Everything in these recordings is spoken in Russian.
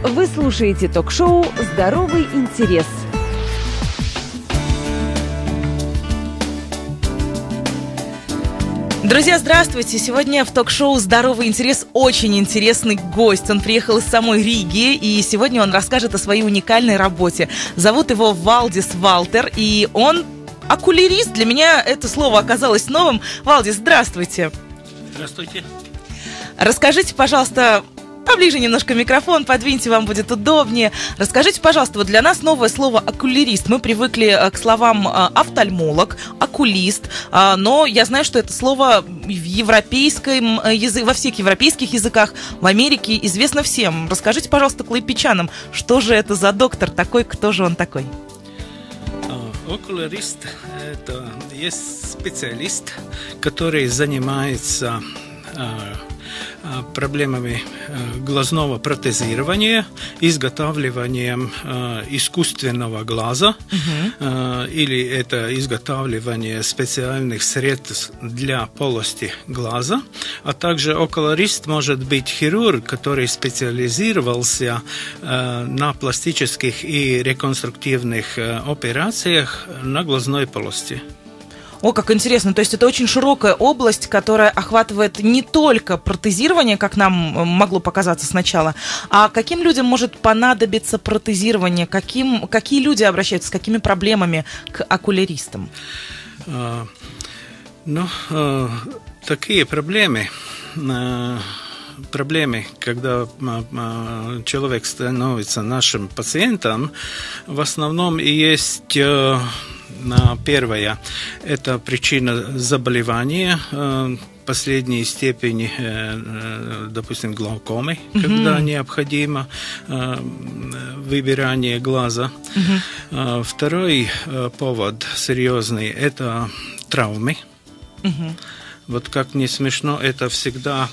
Вы слушаете ток-шоу «Здоровый интерес». Друзья, здравствуйте! Сегодня в ток-шоу «Здоровый интерес» очень интересный гость. Он приехал из самой Риги, и сегодня он расскажет о своей уникальной работе. Зовут его Валдис Валтер, и он окулярист. Для меня это слово оказалось новым. Валдис, здравствуйте! Здравствуйте! Расскажите, пожалуйста, поближе немножко микрофон, подвиньте, вам будет удобнее. Расскажите, пожалуйста, вот для нас новое слово «окулярист». Мы привыкли к словам офтальмолог, окулист, но я знаю, что это слово в европейском во всех европейских языках, в Америке известно всем. Расскажите, пожалуйста, клайпечанам, что же это за доктор такой, кто же он такой? Окулярист – это есть специалист, который занимается проблемами глазного протезирования, изготавливанием искусственного глаза, или это изготавливание специальных средств для полости глаза, а также окулярист может быть хирург, который специализировался на пластических и реконструктивных операциях на глазной полости. О, как интересно. То есть это очень широкая область, которая охватывает не только протезирование, как нам могло показаться сначала, а каким людям может понадобиться протезирование, какие люди обращаются, с какими проблемами к окуляристам? Такие проблемы, когда человек становится нашим пациентом, в основном и есть... Первая – это причина заболевания последней степени, допустим, глаукомы, когда необходимо выбирание глаза. Второй повод серьезный – это травмы. Вот как не смешно, это всегда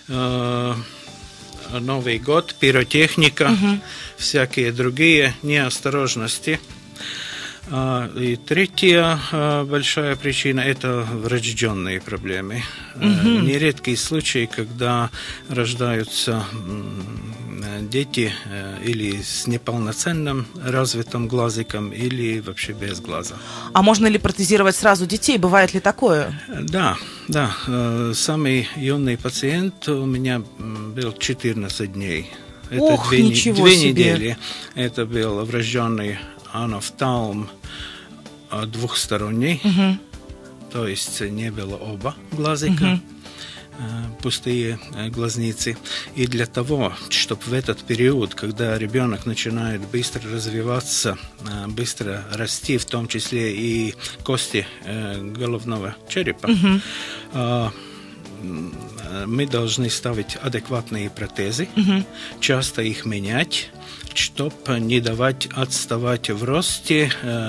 Новый год, пиротехника, всякие другие неосторожности. И третья большая причина – это врожденные проблемы. Нередкий случай, когда рождаются дети или с неполноценным развитым глазиком, или вообще без глаза. А можно ли протезировать сразу детей? Бывает ли такое? Да. Самый юный пациент у меня был 14 дней. Это две недели. Это был врожденный анофтальм двухсторонний, то есть не было оба глазика, пустые глазницы. И для того, чтобы в этот период, когда ребенок начинает быстро развиваться, быстро расти, в том числе и кости головного черепа, мы должны ставить адекватные протезы, часто их менять, чтобы не давать отставать в росте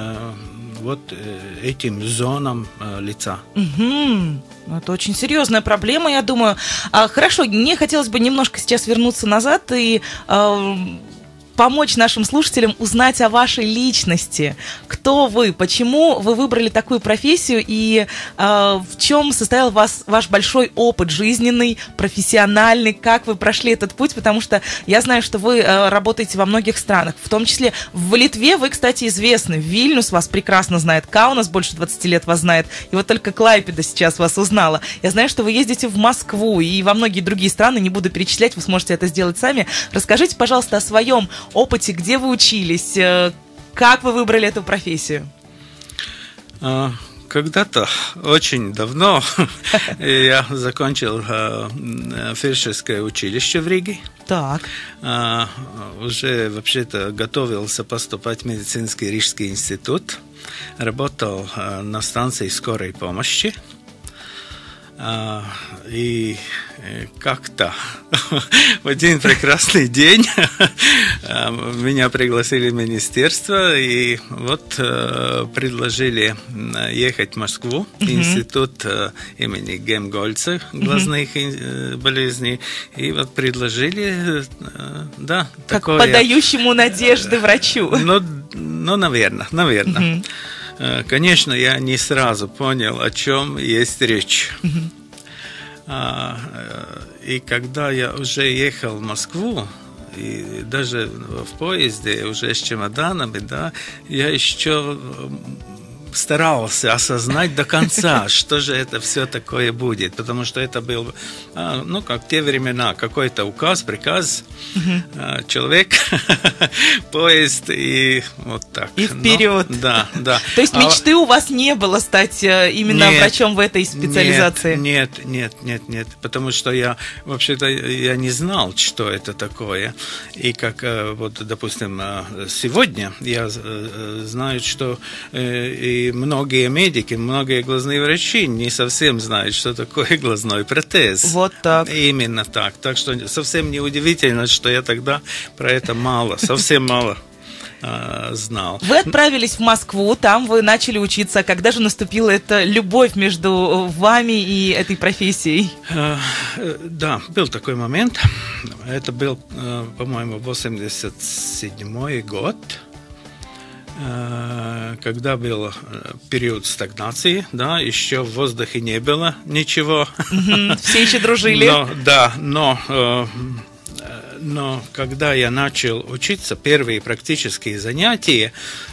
этим зонам лица. Это очень серьезная проблема, я думаю. Хорошо, мне хотелось бы немножко сейчас вернуться назад и помочь нашим слушателям узнать о вашей личности. Кто вы? Почему вы выбрали такую профессию? И в чем состоял ваш большой опыт жизненный, профессиональный? Как вы прошли этот путь? Потому что я знаю, что вы работаете во многих странах. В том числе в Литве вы, кстати, известны. Вильнюс вас прекрасно знает. Каунас больше 20 лет вас знает. И вот только Клайпеда сейчас вас узнала. Я знаю, что вы ездите в Москву и во многие другие страны. Не буду перечислять, вы сможете это сделать сами. Расскажите, пожалуйста, о своем опыте, где вы учились, как вы выбрали эту профессию? Когда-то, очень давно, я закончил фельдшерское училище в Риге. Так. Уже вообще-то готовился поступать в медицинский Рижский институт. Работал на станции скорой помощи. И как-то в один прекрасный день меня пригласили в министерство и предложили ехать в Москву, институт имени Гемгольца, глазных болезней, и предложили, как такое... подающему надежды врачу. Наверное. Конечно, я не сразу понял, о чем есть речь. И когда я уже ехал в Москву, и даже в поезде уже с чемоданами, да, я еще старался осознать до конца, что же это все такое будет, потому что это был, ну, как в те времена, какой-то указ, приказ, человек, поезд и вот так. И вперед. Да. То есть мечты у вас не было стать именно врачом в этой специализации? Нет, потому что я, вообще-то, я не знал, что это такое. И как, вот, допустим, сегодня я знаю, что и многие медики, многие глазные врачи не совсем знают, что такое глазной протез. Вот так. Именно так. Так что совсем не удивительно, что я тогда про это совсем мало знал. Вы отправились в Москву, там вы начали учиться. Когда же наступила эта любовь между вами и этой профессией? Да, был такой момент. Это был, по-моему, 87-й год. Когда был период стагнации, да, еще в воздухе не было ничего. Все еще дружили. Но когда я начал учиться, первые практические занятия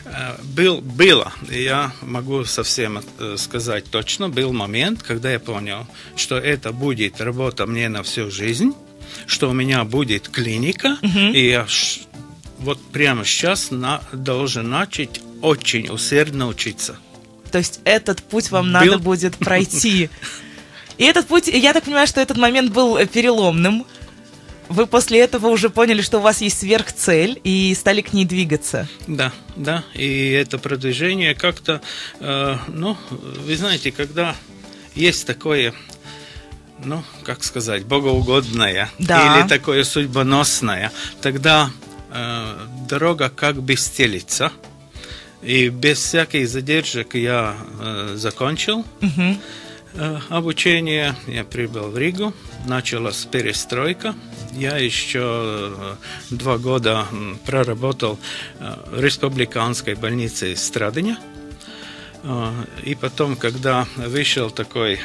было, я могу совсем сказать точно, был момент, когда я понял, что это будет работа мне на всю жизнь, что у меня будет клиника, и я вот прямо сейчас должен начать очень усердно учиться. То есть этот путь вам надо будет пройти. И этот путь, я так понимаю, что этот момент был переломным. Вы после этого уже поняли, что у вас есть сверхцель, и стали к ней двигаться. Да, и это продвижение как-то, ну, вы знаете, когда есть такое, ну, как сказать, богоугодное, или такое судьбоносное, тогда дорога как бы стелится, и без всяких задержек я закончил обучение, я прибыл в Ригу, началась перестройка, я еще 2 года проработал в республиканской больнице Страдыня, и потом, когда вышел такой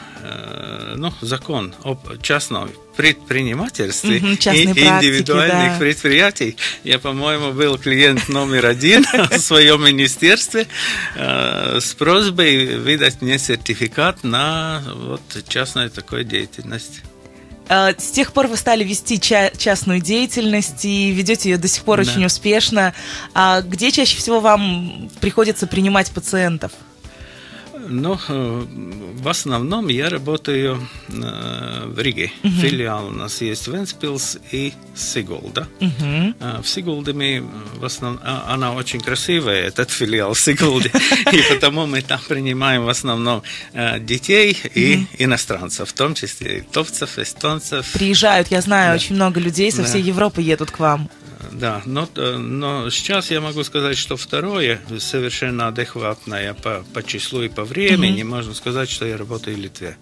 закон о частном предпринимательстве и индивидуальных предприятий, я, по-моему, был клиент номер 1 в своем министерстве с просьбой выдать мне сертификат на вот частную такую деятельность. С тех пор вы стали вести частную деятельность и ведете ее до сих пор очень успешно. А где чаще всего вам приходится принимать пациентов? Ну, в основном я работаю в Риге. Филиал у нас есть Вентспилс и Сигулда. В Сигулде мы в основном... Она очень красивая, этот филиал в Сигулде. И потому мы там принимаем в основном детей и иностранцев, в том числе литовцев, эстонцев. Приезжают, я знаю, очень много людей со всей Европы едут к вам. Да, но сейчас я могу сказать, что второе совершенно адекватное по числу и по времени. Можно сказать, что я работаю в Литве.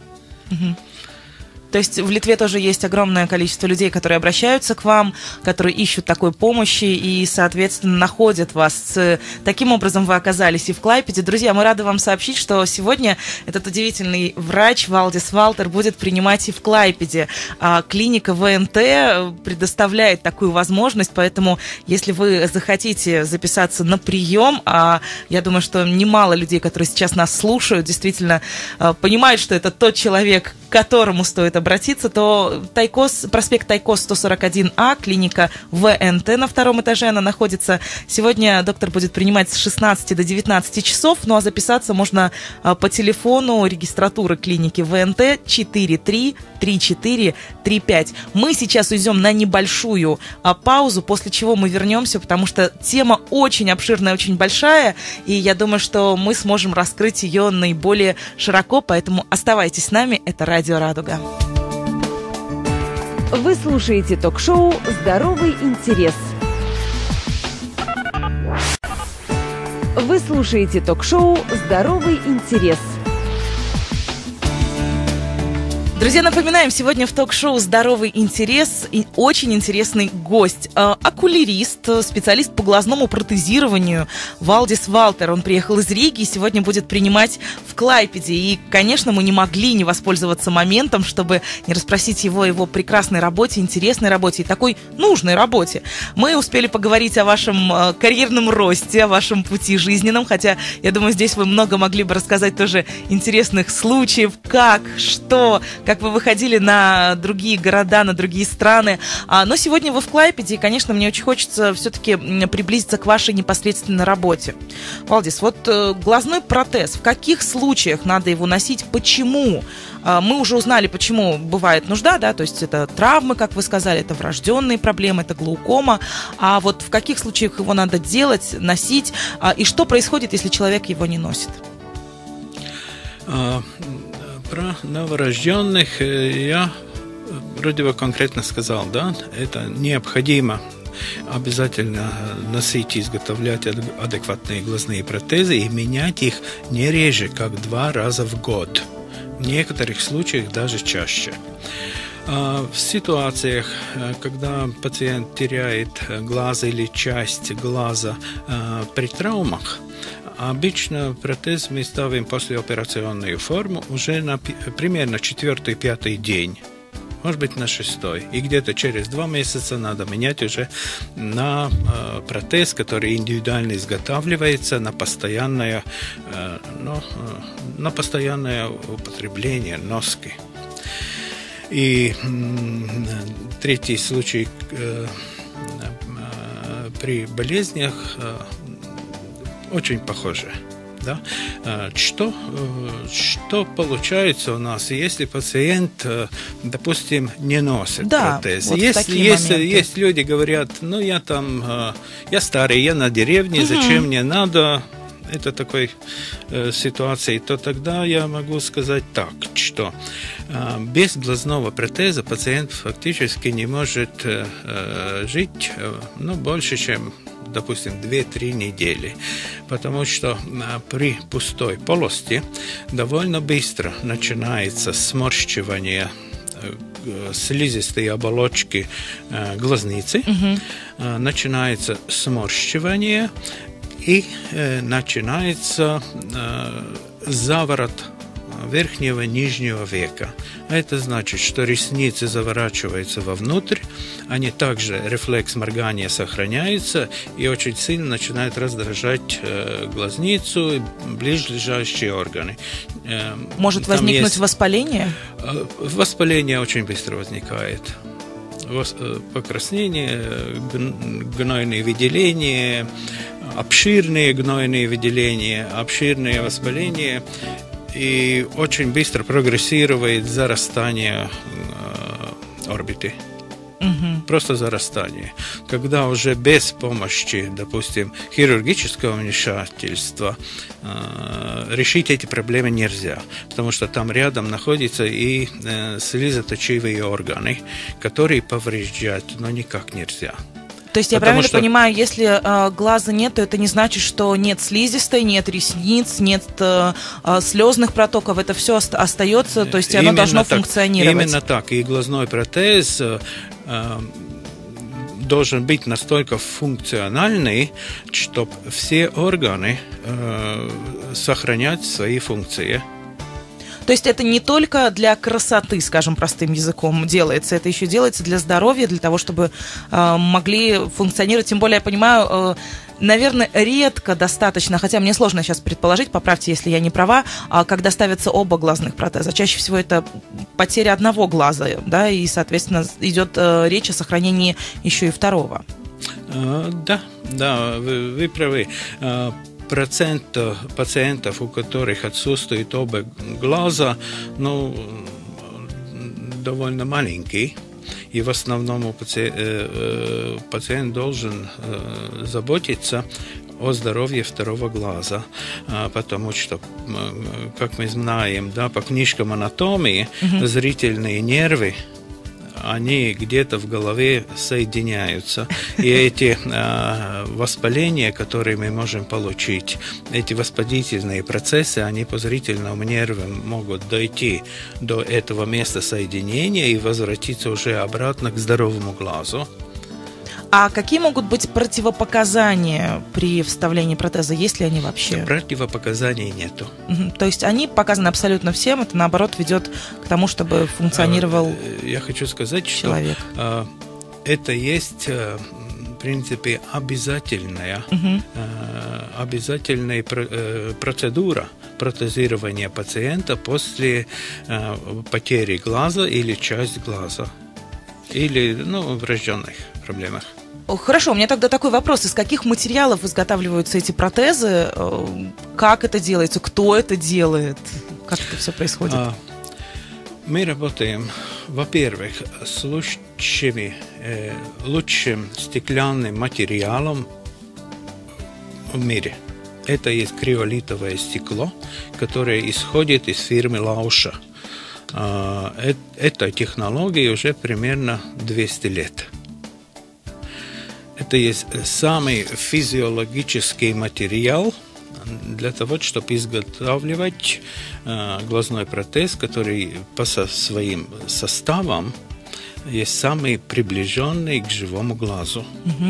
То есть в Литве тоже есть огромное количество людей, которые обращаются к вам, которые ищут такой помощи и, соответственно, находят вас. Таким образом вы оказались и в Клайпеде. Друзья, мы рады вам сообщить, что сегодня этот удивительный врач Валдис Валтер будет принимать и в Клайпеде. Клиника ВНТ предоставляет такую возможность, поэтому если вы захотите записаться на прием, я думаю, что немало людей, которые сейчас нас слушают, действительно понимают, что это тот человек, к которому стоит обратиться, то проспект Тайкос 141А, клиника ВНТ на 2-м этаже, она находится. Сегодня доктор будет принимать с 16 до 19 часов, ну а записаться можно по телефону регистратуры клиники ВНТ 433435. Мы сейчас уйдем на небольшую паузу, после чего мы вернемся, потому что тема очень обширная, очень большая, и я думаю, что мы сможем раскрыть ее наиболее широко, поэтому оставайтесь с нами, это Радио Радуга. Вы слушаете ток-шоу «Здоровый интерес». Вы слушаете ток-шоу «Здоровый интерес». Друзья, напоминаем, сегодня в ток-шоу «Здоровый интерес» и очень интересный гость. Окулирист, специалист по глазному протезированию Валдис Валтер. Он приехал из Риги и сегодня будет принимать в Клайпеде. И, конечно, мы не могли не воспользоваться моментом, чтобы не расспросить его о его прекрасной работе, интересной работе и такой нужной работе. Мы успели поговорить о вашем карьерном росте, о вашем пути жизненном, хотя, я думаю, здесь вы много могли бы рассказать тоже интересных случаев, как, что, как вы выходили на другие города, на другие страны. Но сегодня вы в Клайпеде, и, конечно, мне очень хочется все-таки приблизиться к вашей непосредственной работе. Валдис, вот глазной протез, в каких случаях надо его носить, почему? Мы уже узнали, почему бывает нужда, да, то есть это травмы, как вы сказали, это врожденные проблемы, это глаукома. А вот в каких случаях его надо делать, носить, и что происходит, если человек его не носит? Про новорожденных я вроде бы конкретно сказал, да, это необходимо обязательно носить и изготовлять адекватные глазные протезы и менять их не реже, как 2 раза в год. В некоторых случаях даже чаще. В ситуациях, когда пациент теряет глаз или часть глаза при травмах, обычно протез мы ставим послеоперационную форму уже на примерно 4-5 день, может быть на 6-й. И где-то через 2 месяца надо менять уже на протез, который индивидуально изготавливается на постоянное, на постоянное употребление, носки. И третий случай при болезнях очень похоже. Да? Что получается у нас, если пациент, допустим, не носит протез? Вот есть люди говорят, я старый, я на деревне, зачем мне надо? Это такой ситуации, то тогда я могу сказать так, что без глазного протеза пациент фактически не может жить больше, чем, допустим, 2-3 недели, потому что при пустой полости довольно быстро начинается сморщивание слизистой оболочки глазницы, начинается сморщивание и начинается заворот верхнего нижнего века. А это значит, что ресницы заворачиваются вовнутрь, они также, рефлекс моргания сохраняется и очень сильно начинает раздражать глазницу и ближайшие органы. Может возникнуть воспаление? Воспаление очень быстро возникает. Покраснение, гнойные выделения, обширные гнойные выделения, обширные воспаления, и очень быстро прогрессирует зарастание орбиты. Просто зарастание. Когда уже без помощи, допустим, хирургического вмешательства решить эти проблемы нельзя, потому что там рядом находятся и слезоточивые органы, которые повреждать, но никак нельзя. То есть я правильно понимаю, если глаза нет, то это не значит, что нет слизистой, нет ресниц, нет слезных протоков, это все остается, то есть оно должно функционировать. Именно так, и глазной протез должен быть настолько функциональный, чтобы все органы сохранять свои функции. То есть это не только для красоты, скажем простым языком, делается, это еще делается для здоровья, для того, чтобы могли функционировать. Тем более, я понимаю, наверное, редко достаточно, хотя мне сложно сейчас предположить, поправьте, если я не права, когда ставятся оба глазных протеза. Чаще всего это потеря одного глаза, да, и, соответственно, идет речь о сохранении еще и второго. Да, вы правы. Процент пациентов, у которых отсутствует оба глаза, довольно маленький. И в основном пациент должен заботиться о здоровье второго глаза, потому что, как мы знаем, да, по книжкам анатомии, зрительные нервы они где-то в голове соединяются. И эти воспаления, которые мы можем получить, эти воспалительные процессы, они по зрительному нерву могут дойти до этого места соединения и возвратиться уже обратно к здоровому глазу. А какие могут быть противопоказания при вставлении протеза, есть ли они вообще? Противопоказаний нету. То есть они показаны абсолютно всем, это наоборот ведет к тому, чтобы функционировал Я хочу сказать, человек. Что это есть, в принципе, обязательная процедура протезирования пациента после потери глаза или часть глаза, или врожденных проблемах. Хорошо, у меня тогда такой вопрос. Из каких материалов изготавливаются эти протезы? Как это делается? Кто это делает? Как это все происходит? Мы работаем, во-первых, с лучшим стеклянным материалом в мире. Это есть криолитовое стекло, которое исходит из фирмы Лауша. Этой технологии уже примерно 200 лет. Это есть самый физиологический материал для того, чтобы изготавливать глазной протез, который по своим составам есть самый приближенный к живому глазу.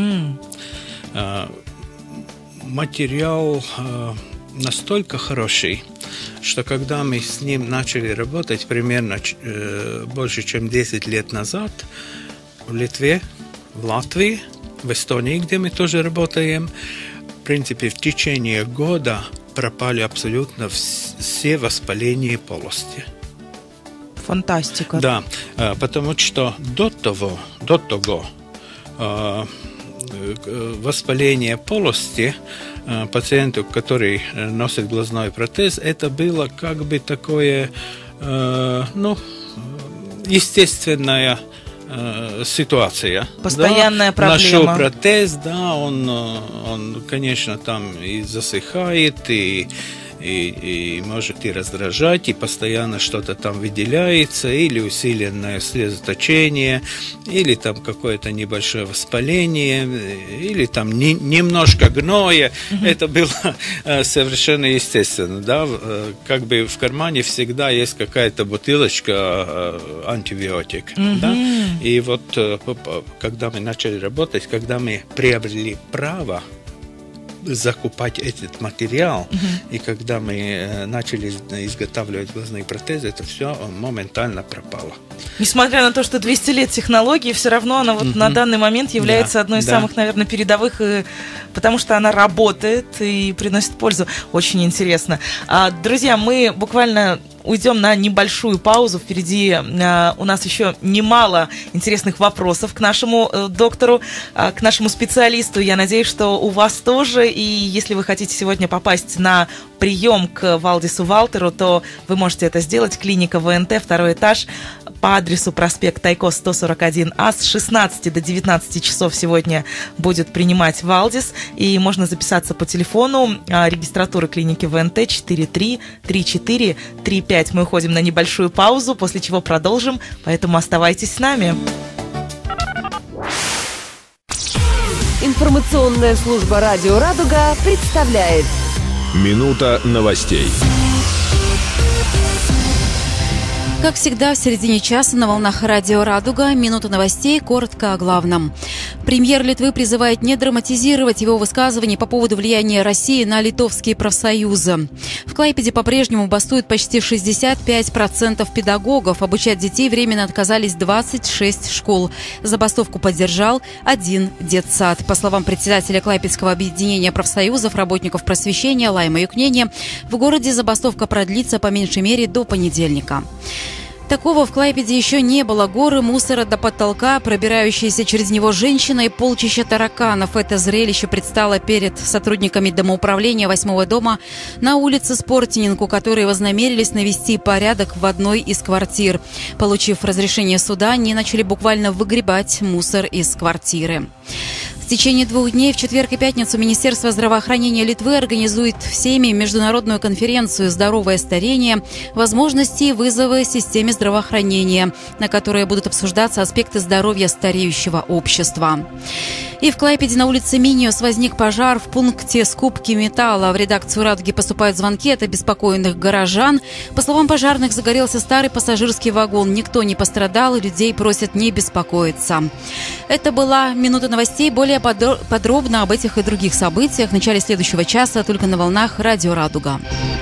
Материал настолько хороший, что когда мы с ним начали работать примерно больше, чем 10 лет назад в Литве, в Латвии, в Эстонии, где мы тоже работаем, в принципе, в течение года пропали абсолютно все воспаления полости. Фантастика. Да, потому что до того воспаление полости пациенту, который носит глазной протез, это было как бы такое, естественная ситуация. Постоянная проблема. Нашел протез, он, конечно, там и засыхает, и может и раздражать, и постоянно что-то там выделяется, или усиленное слезоточение, или там какое-то небольшое воспаление, или там немножко гноя. Это было совершенно естественно, да, как бы в кармане всегда есть какая-то бутылочка антибиотик, да, и вот когда мы начали работать, когда мы приобрели право закупать этот материал, и когда мы начали изготавливать глазные протезы, это все моментально пропало. Несмотря на то, что 200 лет технологии, все равно она вот на данный момент является одной из самых, наверное, передовых, потому что она работает и приносит пользу. Очень интересно. Друзья, мы буквально уйдем на небольшую паузу. Впереди у нас еще немало интересных вопросов к нашему доктору, к нашему специалисту. Я надеюсь, что у вас тоже. И если вы хотите сегодня попасть на прием к Валдису Валтеру, то вы можете это сделать. Клиника ВНТ, 2-й этаж, по адресу проспект Тайкос 141А. С 16 до 19 часов сегодня будет принимать Валдис. И можно записаться по телефону регистратуры клиники ВНТ 43-34-35. Мы уходим на небольшую паузу, после чего продолжим, поэтому оставайтесь с нами. Информационная служба «Радио Радуга» представляет Минута новостей. Как всегда, в середине часа на волнах радио «Радуга» минута новостей, коротко о главном. Премьер Литвы призывает не драматизировать его высказывания по поводу влияния России на литовские профсоюзы. В Клайпеде по-прежнему бастуют почти 65% педагогов. Обучать детей временно отказались 26 школ. Забастовку поддержал один детсад. По словам председателя Клайпедского объединения профсоюзов работников просвещения Лайма Юкнения, в городе забастовка продлится по меньшей мере до понедельника. Такого в Клайпеде еще не было. Горы мусора до потолка, пробирающиеся через него женщина и полчища тараканов. Это зрелище предстало перед сотрудниками домоуправления 8-го дома на улице Спортининку, которые вознамерились навести порядок в одной из квартир. Получив разрешение суда, они начали буквально выгребать мусор из квартиры. В течение 2 дней, в четверг и пятницу, Министерство здравоохранения Литвы организует в Сейме международную конференцию «Здоровое старение. Возможности и вызовы в системе здравоохранения», на которой будут обсуждаться аспекты здоровья стареющего общества. И в Клайпеде на улице Миниус возник пожар в пункте скупки металла. В редакцию «Радуги» поступают звонки от обеспокоенных горожан. По словам пожарных, загорелся старый пассажирский вагон. Никто не пострадал, и людей просят не беспокоиться. Это была «Минута новостей». Более подробно об этих и других событиях в начале следующего часа только на волнах Радио «Радуга».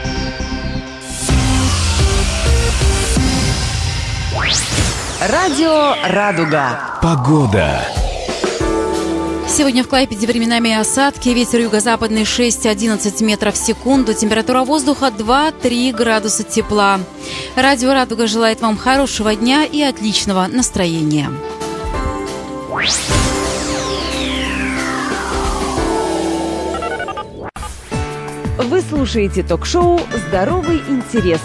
Радио «Радуга». Погода. Сегодня в Клайпеде временами осадки, ветер юго-западный 6-11 метров в секунду, температура воздуха 2-3 градуса тепла. Радио «Радуга» желает вам хорошего дня и отличного настроения. Вы слушаете ток-шоу «Здоровый интерес».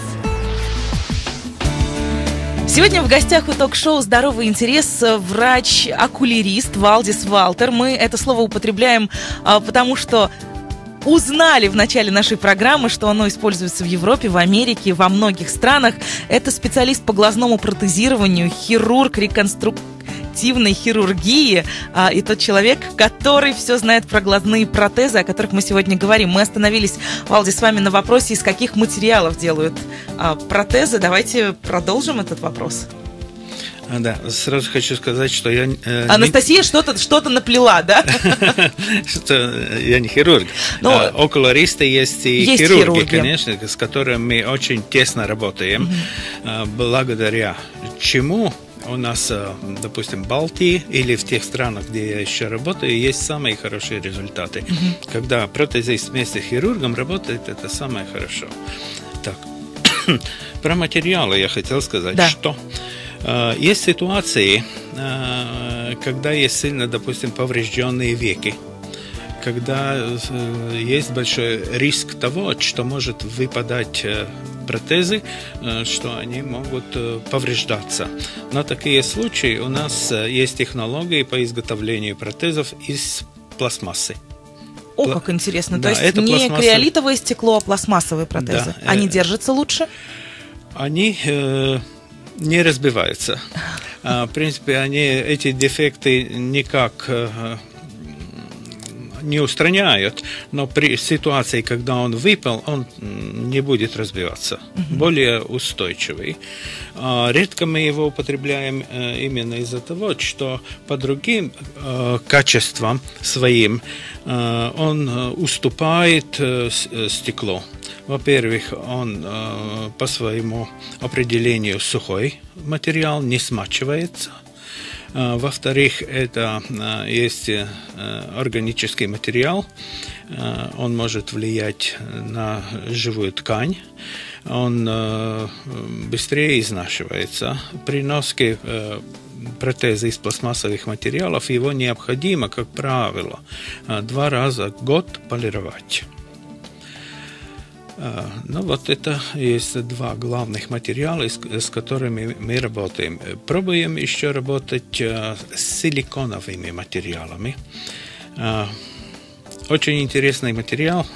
Сегодня в гостях у ток-шоу «Здоровый интерес» врач-окулирист Валдис Валтер. Мы это слово употребляем, потому что узнали в начале нашей программы, что оно используется в Европе, в Америке, во многих странах. Это специалист по глазному протезированию, хирург реконструктивной хирургии и тот человек, который все знает про глазные протезы, о которых мы сегодня говорим. Мы остановились, Валди, с вами на вопросе, из каких материалов делают протезы. Давайте продолжим этот вопрос. Да, сразу хочу сказать, что я... Анастасия что-то наплела, да? Что я не хирург. Окуларисты есть и хирурги, конечно, с которыми мы очень тесно работаем. Благодаря чему у нас, допустим, в Балтии или в тех странах, где я еще работаю, есть самые хорошие результаты. Когда протезист вместе с хирургом работает, это самое хорошо. Так, про материалы я хотел сказать, что есть ситуации, когда есть сильно, допустим, поврежденные веки, когда есть большой риск того, что может выпадать протезы, что они могут повреждаться. На такие случаи у нас есть технологии по изготовлению протезов из пластмассы. О, как интересно. То есть не криолитовое стекло, а пластмассовые протезы. Да, они держатся лучше? Они не разбиваются. В принципе, эти дефекты никак не устраняют, но при ситуации, когда он выпал, он не будет разбиваться. Более устойчивый. Редко мы его употребляем именно из-за того, что по другим качествам своим он уступает стеклу. Во-первых, он по своему определению сухой материал, не смачивается. Во-вторых, это есть органический материал, он может влиять на живую ткань, он быстрее изнашивается. При носке протеза из пластмассовых материалов его необходимо, как правило, 2 раза в год полировать. Ну вот это есть 2 главных материала, с которыми мы работаем. Пробуем еще работать с силиконовыми материалами. Очень интересный материал.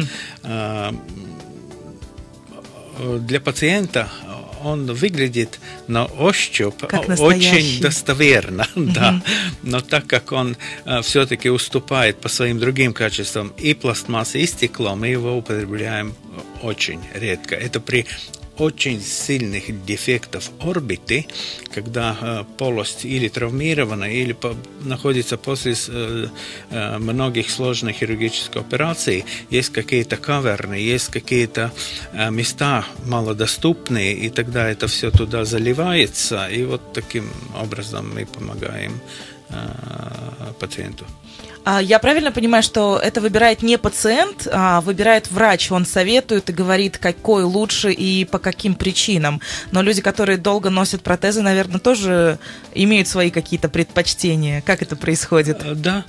Для пациента он выглядит на ощупь очень достоверно, да. Но так как он все-таки уступает по своим другим качествам и пластмассе, и стекло, мы его употребляем очень редко. Это при очень сильных дефектов орбиты, когда полость или травмирована, или находится после многих сложных хирургических операций, есть какие-то каверны, есть какие-то места малодоступные, и тогда это все туда заливается, и вот таким образом мы помогаем пациенту. Я правильно понимаю, что это выбирает не пациент, а выбирает врач? Он советует и говорит, какой лучше и по каким причинам. Но люди, которые долго носят протезы, наверное, тоже имеют свои какие-то предпочтения. Как это происходит? Да.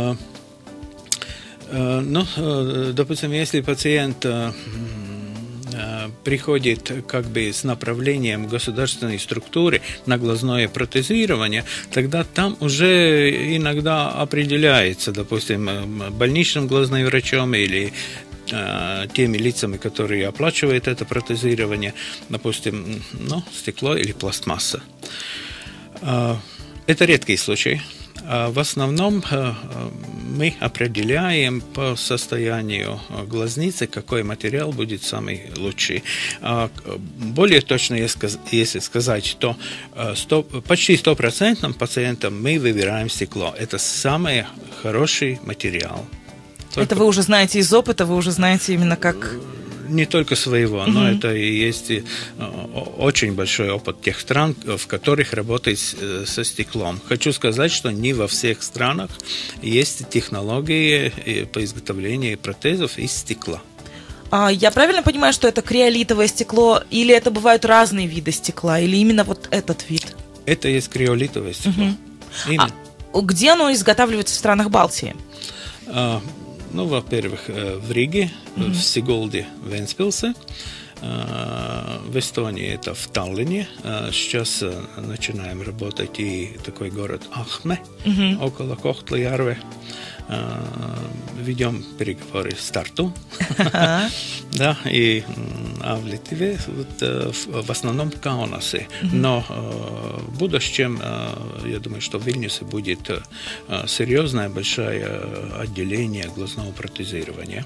Ну, допустим, если пациент приходит как бы с направлением государственной структуры на глазное протезирование, тогда там уже иногда определяется, допустим, больничным глазным врачом или теми лицами, которые оплачивают это протезирование, допустим, стекло или пластмасса. Это редкий случай. В основном мы определяем по состоянию глазницы, какой материал будет самый лучший. Более точно, если сказать, то почти 100% пациентам мы выбираем стекло. Это самый хороший материал. Это вы уже знаете из опыта, вы уже знаете именно как... Не только своего, но это и есть очень большой опыт тех стран, в которых работает со стеклом. Хочу сказать, что не во всех странах есть технологии по изготовлению протезов из стекла. Я правильно понимаю, что это криолитовое стекло, или это бывают разные виды стекла, или именно вот этот вид? Это есть криолитовое стекло. Где оно изготавливается в странах Балтии? Во-первых, в Риге, в Сигулде, в Вентспилсе, в Эстонии это в Таллине. Сейчас начинаем работать и такой город Ахме, около Kohtla-Järve. Ведем переговоры с Тарту. Да, и в Литве в основном в Каунасе. Но в будущем, я думаю, что в Вильнюсе будет серьезное большое отделение глазного протезирования.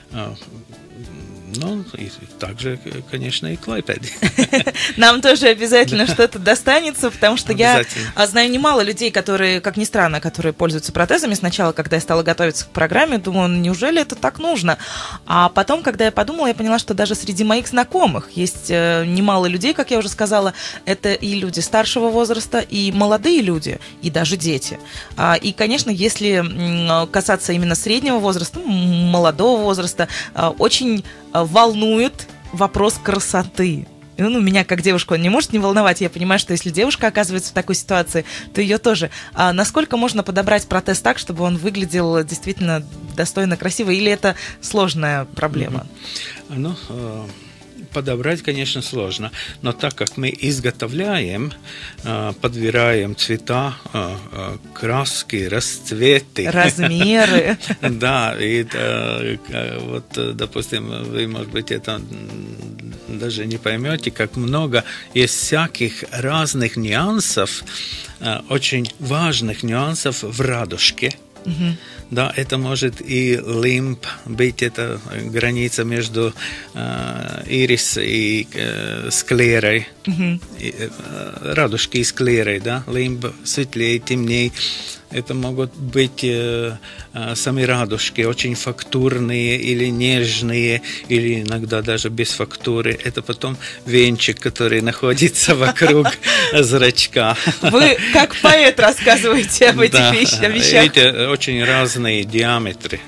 И также, конечно, и Клайпеде. Нам тоже обязательно что-то достанется, потому что я знаю немало людей, которые, как ни странно, которые пользуются протезами. Сначала, когда я стала готовиться к программе, думаю, неужели это так нужно? А потом, когда я подумала, я поняла, что даже среди моих знакомых есть немало людей, как я уже сказала, это и люди старшего возраста, и молодые люди, и даже дети. И, конечно, если касаться именно среднего возраста, молодого возраста, очень волнует вопрос красоты. Меня как девушку он не может не волновать. Я понимаю, что если девушка оказывается в такой ситуации, то ее тоже. Насколько можно подобрать протез так, чтобы он выглядел действительно достойно, красиво? Или это сложная проблема? Подобрать, конечно, сложно, но так как мы изготовляем, подбираем цвета, краски, расцветы, размеры. Да, и допустим, вы, может быть, это даже не поймете, как много есть всяких разных нюансов, очень важных нюансов в радужке. Да, это может и лимб быть, это граница между ирис и склерой, радужки и склерой, да, лимб светлее, темнее. Это могут быть сами радужки, очень фактурные или нежные, или иногда даже без фактуры. Это потом венчик, который находится вокруг зрачка. Вы как поэт рассказываете об этих вещах. Видите, очень разные диаметры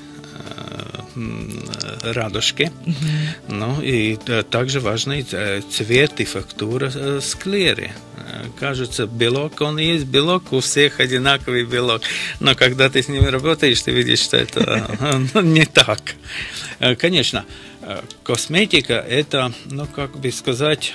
радужки. И также важный цвет и фактура склеры. Кажется, белок, он есть белок, у всех одинаковый белок. Но когда ты с ними работаешь, ты видишь, что это не так. Конечно, косметика – это, как бы сказать,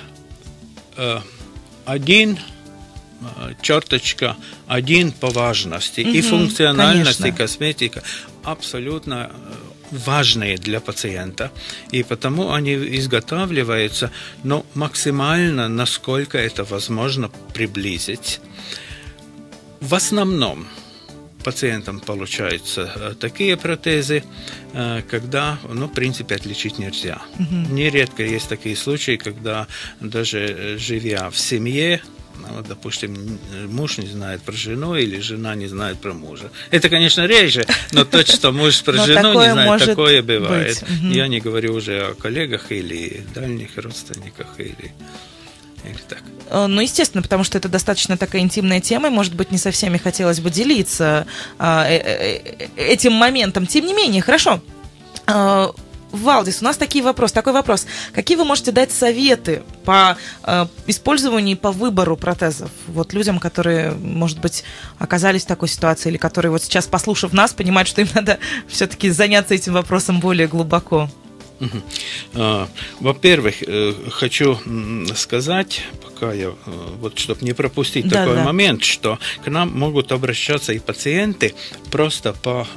один черточка, один по важности. И функциональность, и косметика абсолютно важные для пациента, и потому они изготавливаются, но максимально, насколько это возможно, приблизить. В основном пациентам получаются такие протезы, когда, в принципе, отличить нельзя. Нередко есть такие случаи, когда даже живя в семье, допустим, муж не знает про жену или жена не знает про мужа. Это, конечно, реже, но то, что муж про жену не знает, такое бывает. Я не говорю уже о коллегах или дальних родственниках или так. Естественно, потому что это достаточно такая интимная тема, и, может быть, не со всеми хотелось бы делиться этим моментом. Тем не менее, хорошо. Валдис, у нас такой вопрос. Какие вы можете дать советы по использованию и по выбору протезов? Вот людям, которые, может быть, оказались в такой ситуации, или которые вот сейчас, послушав нас, понимают, что им надо все-таки заняться этим вопросом более глубоко. Во-первых, хочу сказать, пока я, вот чтобы не пропустить такой момент, что к нам могут обращаться и пациенты просто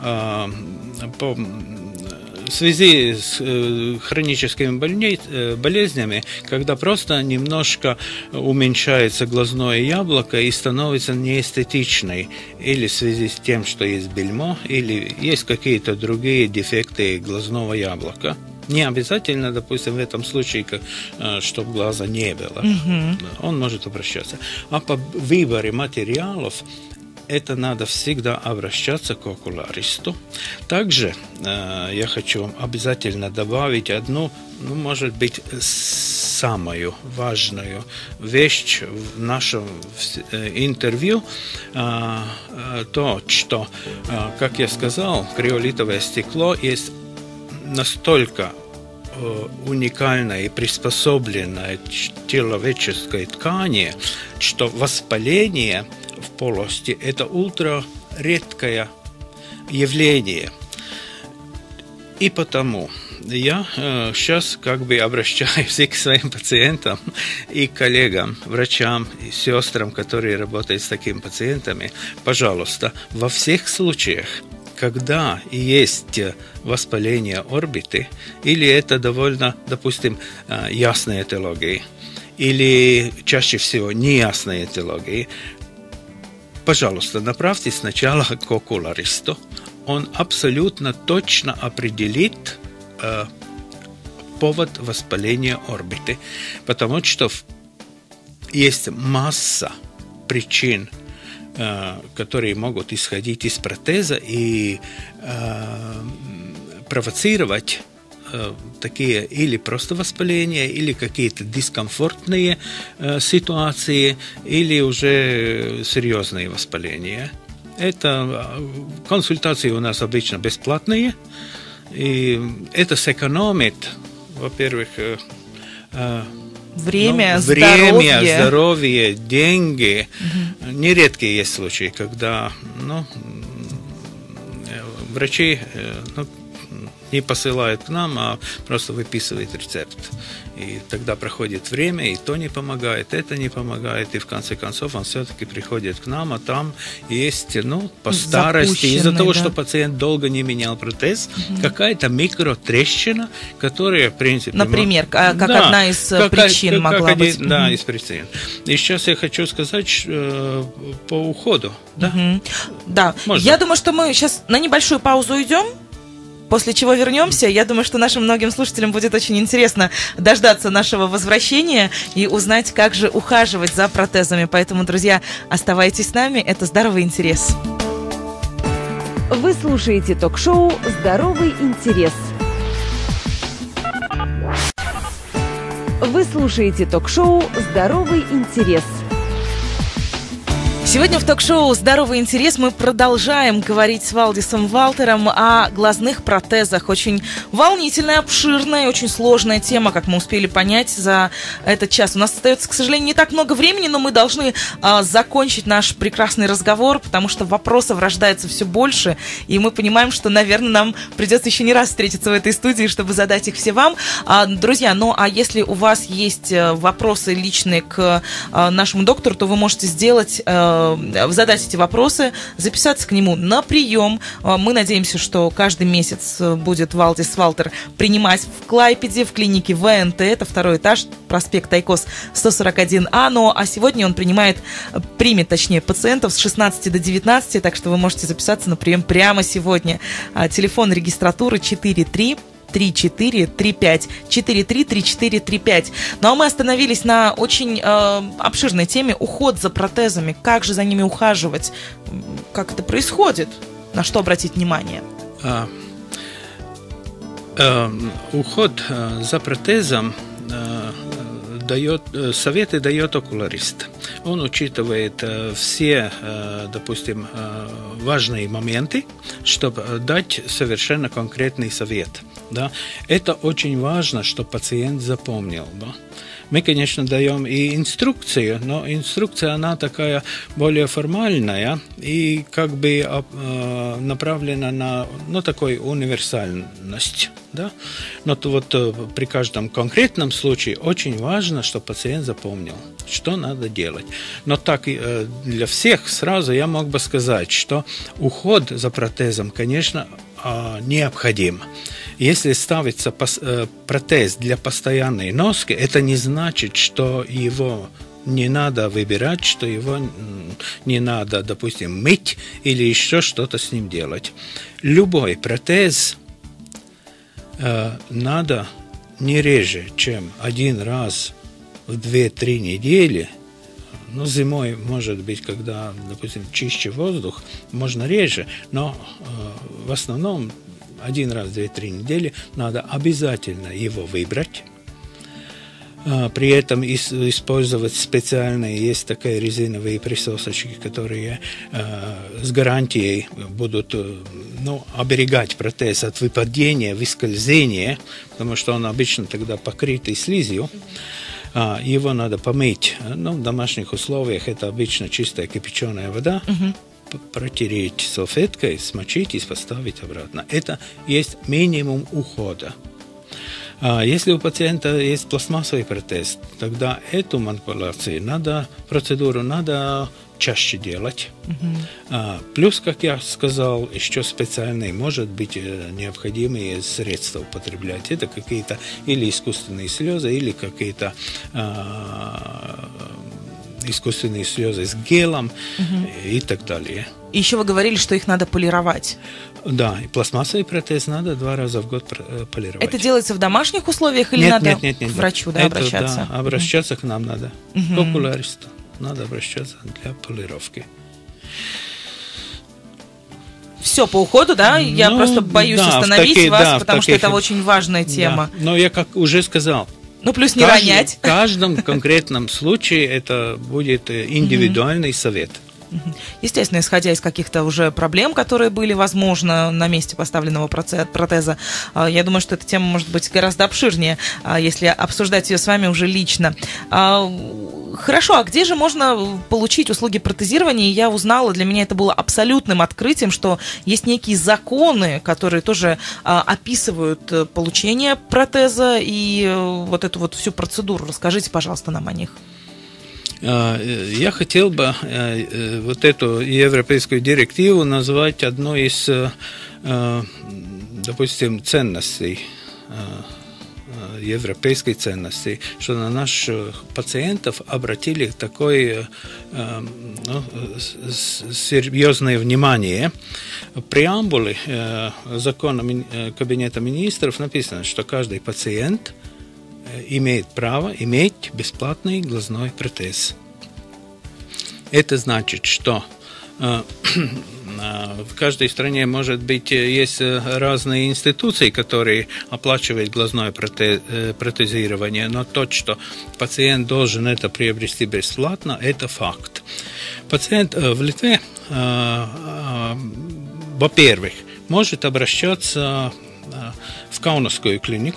в связи с хроническими болезнями, когда просто немножко уменьшается глазное яблоко и становится неэстетичной, или в связи с тем, что есть бельмо, или есть какие-то другие дефекты глазного яблока. Не обязательно, допустим, в этом случае, чтобы глаза не было. Он может обращаться. А по выбору материалов это надо всегда обращаться к окуляристу. Также я хочу обязательно добавить одну, может быть, самую важную вещь в нашем интервью. То, что, как я сказал, криолитовое стекло есть настолько уникальной и приспособленной человеческой ткани, что воспаление в полости – это ультраредкое явление. И потому я сейчас обращаюсь и к своим пациентам, и к коллегам, врачам, и сестрам, которые работают с такими пациентами. Пожалуйста, во всех случаях, когда есть воспаление орбиты, или это довольно, допустим, ясные этиологии, или чаще всего неясные этиологии, пожалуйста, направьтесь сначала к окуляристу. Он абсолютно точно определит повод воспаления орбиты, потому что есть масса причин, которые могут исходить из протеза и провоцировать такие или просто воспаления, или какие-то дискомфортные ситуации, или уже серьезные воспаления. Консультации у нас обычно бесплатные, и это сэкономит, во-первых, время, здоровье, деньги. Нередки есть случаи, когда врачи не посылают к нам, а просто выписывают рецепт. И тогда проходит время, и то не помогает, это не помогает, и в конце концов он все-таки приходит к нам, а там есть, по старости, из-за того, что пациент долго не менял протез, какая-то микротрещина, которая, в принципе... Например, как одна из причин могла быть. Да, из причин. И сейчас я хочу сказать по уходу. Да, да. Я думаю, что мы сейчас на небольшую паузу уйдем, после чего вернемся. Я думаю, что нашим многим слушателям будет очень интересно дождаться нашего возвращения и узнать, как же ухаживать за протезами. Поэтому, друзья, оставайтесь с нами. Это «Здоровый интерес». Вы слушаете ток-шоу «Здоровый интерес». Вы слушаете ток-шоу «Здоровый интерес». Сегодня в ток-шоу «Здоровый интерес» мы продолжаем говорить с Валдисом Валтером о глазных протезах. Очень волнительная, обширная, очень сложная тема, как мы успели понять за этот час. У нас остается, к сожалению, не так много времени, но мы должны закончить наш прекрасный разговор, потому что вопросов рождается все больше, и мы понимаем, что, наверное, нам придется еще не раз встретиться в этой студии, чтобы задать их все вам. Друзья, а если у вас есть вопросы личные к нашему доктору, то вы можете задать эти вопросы, записаться к нему на прием. Мы надеемся, что каждый месяц будет Валдис Валтер принимать в Клайпеде, в клинике ВНТ, это 2-й этаж, проспект Айкос 141А. А сегодня он примет пациентов с 16 до 19, так что вы можете записаться на прием прямо сегодня. Телефон регистратуры 433435, 433435. А мы остановились на очень обширной теме: уход за протезами. Как же за ними ухаживать? Как это происходит? На что обратить внимание? Уход за протезом советы дает окулярист. Он учитывает все, допустим, важные моменты, чтобы дать совершенно конкретный совет. Да? Это очень важно, чтобы пациент запомнил. Да? Мы, конечно, даем и инструкцию, но инструкция, она такая более формальная и как бы направлена на, ну, такой универсальность, да? Но вот при каждом конкретном случае очень важно, чтобы пациент запомнил, что надо делать. Но так для всех сразу я мог бы сказать, что уход за протезом, конечно, необходим. Если ставится протез для постоянной носки, это не значит, что его не надо выбирать, что его не надо, допустим, мыть или еще что-то с ним делать. Любой протез надо не реже, чем один раз в 2-3 недели. Ну, зимой, может быть, когда, допустим, чище воздух, можно реже, но в основном один раз в 2-3 недели надо обязательно его выбрать. При этом использовать специальные, есть такие резиновые присосочки, которые с гарантией будут, ну, оберегать протез от выпадения, выскользения, потому что он обычно тогда покрытый слизью. Его надо помыть. Ну, в домашних условиях это обычно чистая кипяченая вода. Протереть салфеткой, смочить и поставить обратно. Это есть минимум ухода. Если у пациента есть пластмассовый протез, тогда эту манипуляцию процедуру надо чаще делать. Плюс, как я сказал, еще специальные, может быть, необходимые средства употреблять. Это какие-то или искусственные слезы, или какие-то искусственные слезы с гелом и так далее. И еще вы говорили, что их надо полировать. Да, и пластмассовый протез надо 2 раза в год полировать. Это делается в домашних условиях или надо к врачу обращаться? Да, обращаться к нам надо. К окуларисту надо обращаться для полировки. Все по уходу, да? Я просто боюсь остановить вас, потому что это очень важная тема. Да. Но я, как уже сказал, ну, плюс не ронять. В каждом конкретном случае это будет индивидуальный совет. Естественно, исходя из каких-то уже проблем, которые были, возможно, на месте поставленного протеза, я думаю, что эта тема может быть гораздо обширнее, если обсуждать ее с вами уже лично. Хорошо, а где же можно получить услуги протезирования? Я узнала, для меня это было абсолютным открытием, что есть некие законы, которые тоже описывают получение протеза и вот эту вот всю процедуру. Расскажите, пожалуйста, нам о них. Я хотел бы вот эту европейскую директиву назвать одной из, допустим, ценностей, европейской ценности, что на наших пациентов обратили такое серьезное внимание. В преамбуле закона Кабинета министров написано, что каждый пациент имеет право иметь бесплатный глазной протез. Это значит, что в каждой стране, может быть, есть разные институции, которые оплачивают глазное протезирование, но то, что пациент должен это приобрести бесплатно, это факт. Пациент в Литве, во-первых, может обращаться в Каунасскую клинику,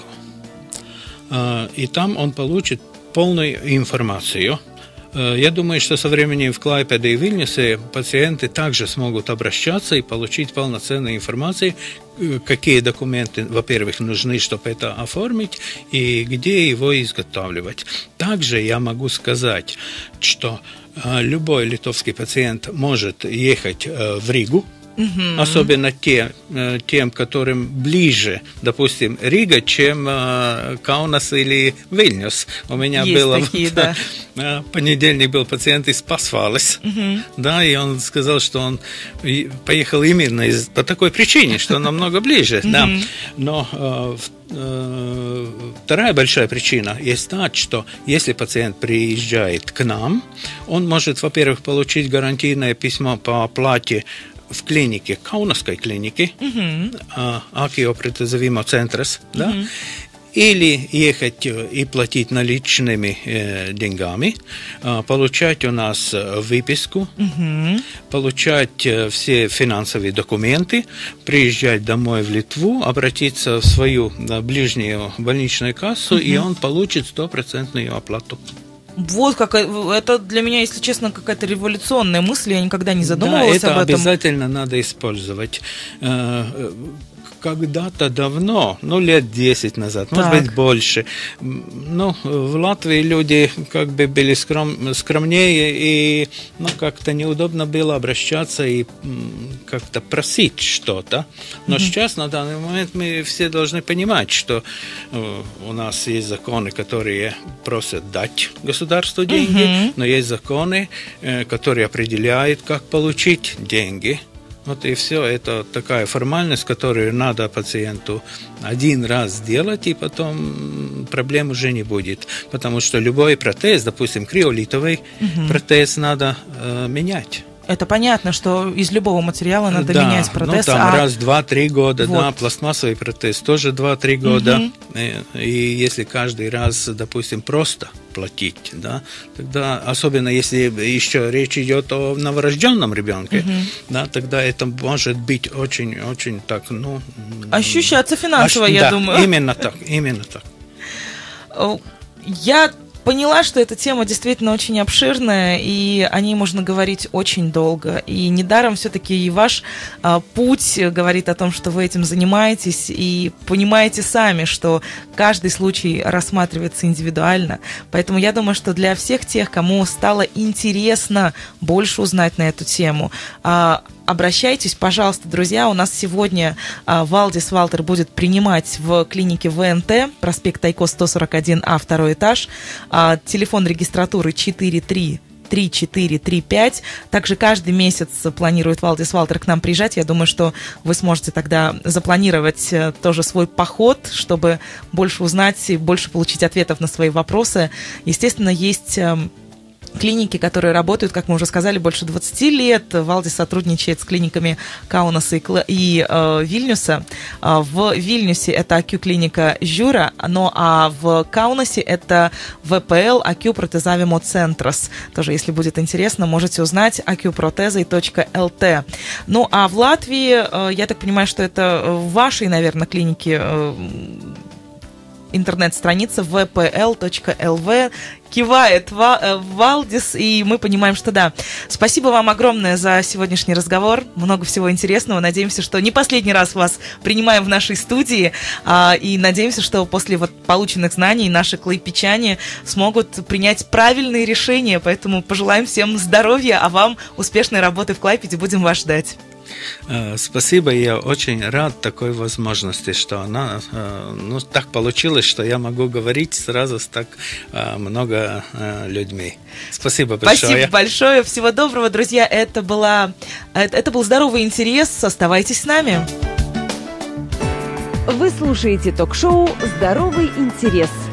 и там он получит полную информацию. Я думаю, что со временем в Клайпеде и Вильнюсе пациенты также смогут обращаться и получить полноценную информацию, какие документы, во-первых, нужны, чтобы это оформить, и где его изготавливать. Также я могу сказать, что любой литовский пациент может ехать в Ригу, особенно тем, которым ближе, допустим, Рига, чем Каунас или Вильнюс. У меня было понедельник был пациент из Пасфалес, да, и он сказал, что он поехал именно по такой причине, что намного ближе, да. Но вторая большая причина есть та, что если пациент приезжает к нам, он может, во-первых, получить гарантийное письмо по оплате в клинике, Каунасской клинике, Акиопротезовимо центрас, да, или ехать и платить наличными деньгами, получать у нас выписку, получать все финансовые документы, приезжать домой в Литву, обратиться в свою ближнюю больничную кассу, и он получит 100% оплату. Вот как это для меня, если честно, какая-то революционная мысль, я никогда не задумывалась об этом. Это обязательно надо использовать. Когда-то давно, лет 10 назад, может быть, больше, в Латвии люди как бы были скромнее, и как-то неудобно было обращаться и как-то просить что-то. Но сейчас, на данный момент, мы все должны понимать, что у нас есть законы, которые просят дать государству деньги, но есть законы, которые определяют, как получить деньги. Вот и все, это такая формальность, которую надо пациенту один раз сделать, и потом проблем уже не будет. Потому что любой протез, допустим, криолитовый протез, надо менять. Это понятно, что из любого материала надо менять протез. Раз, 2-3 года, вот. Пластмассовый протез тоже 2-3 года. И если каждый раз, допустим, просто платить, тогда, особенно если еще речь идет о новорожденном ребенке, тогда это может быть очень так, ощущаться финансово, я думаю. Именно так. Я поняла, что эта тема действительно очень обширная, и о ней можно говорить очень долго. И недаром все-таки и ваш путь говорит о том, что вы этим занимаетесь, и понимаете сами, что каждый случай рассматривается индивидуально. Поэтому я думаю, что для всех тех, кому стало интересно больше узнать на эту тему, обращайтесь, пожалуйста, друзья. У нас сегодня Валдис Валтер будет принимать в клинике ВНТ, проспект Тайко, 141А, 2 этаж. Телефон регистратуры 433435. Также каждый месяц планирует Валдис Валтер к нам приезжать. Я думаю, что вы сможете тогда запланировать тоже свой поход, чтобы больше узнать и больше получить ответов на свои вопросы. Естественно, есть клиники, которые работают, как мы уже сказали, больше 20 лет. Валдис сотрудничает с клиниками Каунаса и Вильнюса. В Вильнюсе это АКЮ-клиника Жюра, а в Каунасе это ВПЛ Акюпротезавимо Центрас. Тоже, если будет интересно, можете узнать акюпротезой.лт. А в Латвии, я так понимаю, что это в вашей, наверное, клинике интернет-страница vpl.lv. Кивает Валдис, и мы понимаем, что да. Спасибо вам огромное за сегодняшний разговор. Много всего интересного. Надеемся, что не последний раз вас принимаем в нашей студии. И надеемся, что после полученных знаний наши клайпечане смогут принять правильные решения. Поэтому пожелаем всем здоровья, а вам успешной работы в Клайпеде. Будем вас ждать. Спасибо, я очень рад такой возможности, что она, так получилось, что я могу говорить сразу с так много людьми. Спасибо большое. Спасибо большое, всего доброго, друзья. Это был «Здоровый интерес», оставайтесь с нами. Вы слушаете ток-шоу «Здоровый интерес».